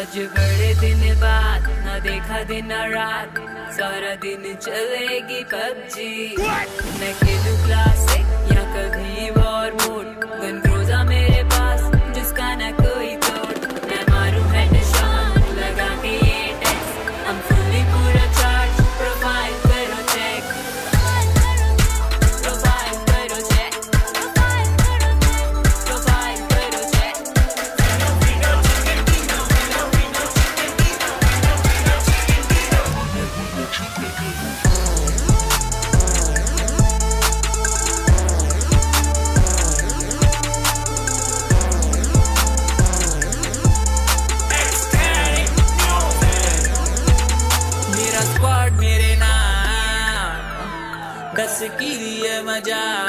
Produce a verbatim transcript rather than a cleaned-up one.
आज बड़े दिन बाद ना देखा दिन ना रात, सारा दिन चलेगी पबजी। मैं खेलूं क्लासिक या कभी वॉर मोड, गन क्रूज़ा मेरे पास जिसका ना कोई तोड़। मैं मारूं हेडशॉट लगा के ये टेक्स्ट, हम फुली पूरा चार्ज। प्रोफाइल करो चेक, प्रोफाइल करो चेक, प्रोफाइल करो चेक। मेरा स्क्वाड मेरे नाम, दस की लिए मजा।